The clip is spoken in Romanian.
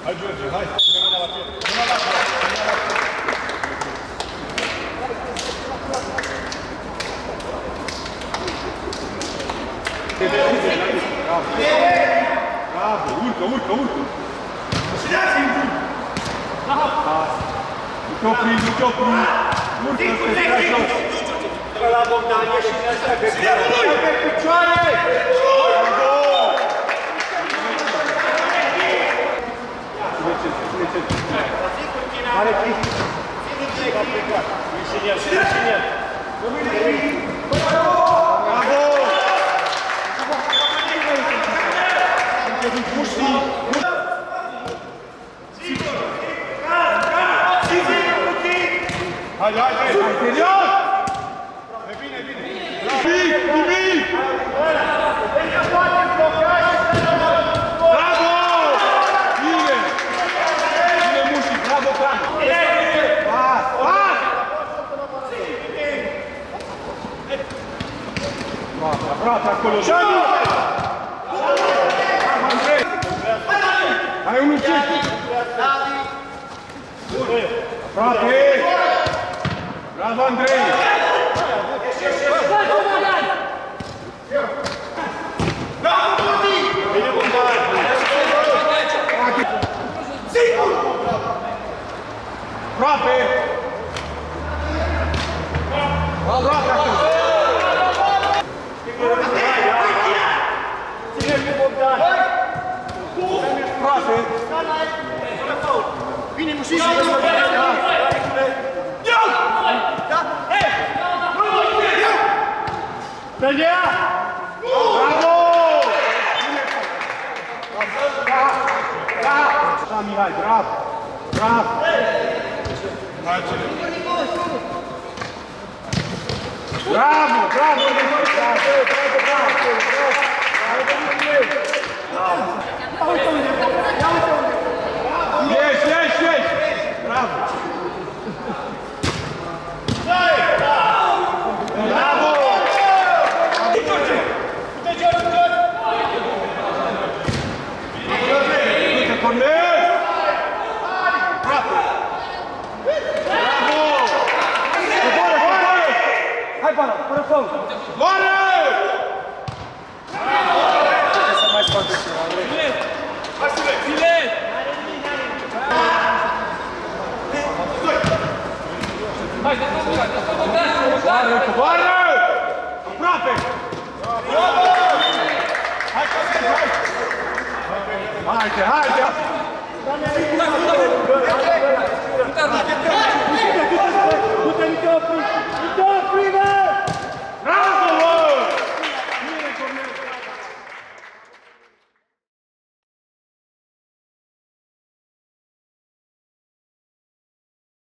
Hai, George, hai! Pune la piept! Pune la Bravo! Urcă! Nu te opri! Urcă, stai jos! La Bogdan, ieși din ăsta pe picioare! Are timp! Ieși în el! Bravo! Hai! Serios! E bine! Nimic! Bravo! Bine! Bine, Mușii! Bravo, Can! Pas! Aproape acolo! Hai unul cec! Aproape! Bravo, Andrei! Bine, Bogdan! Aproape! Aproape acolo! Ține cu Bogdan! Aproape! Bine, Mușii! Tăia! Bravo! Da, Mihai, bravo! Bravo! Bravo! Ieși! Bravo! Bravo! Hai, Bana, fără fault! Moare! Trebuie să mai scoate ceva, Andrei. Hai să vezi! Bilet! Hai, Bogdan! Coboară! Aproape! Hai, Haide!